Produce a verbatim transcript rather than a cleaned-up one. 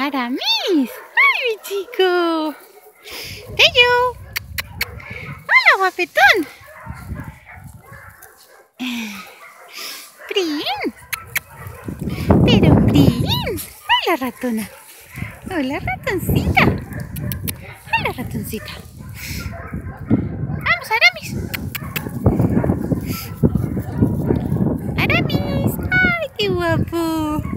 Aramis. ¡Ay, mi chico! ¡Tello! ¡Hola, guapetón! ¡Prin! ¡Pero Prin! ¡Hola, ratona! ¡Hola, ratoncita! ¡Hola, ratoncita! ¡Vamos, Aramis! ¡Aramis! ¡Ay, qué guapo!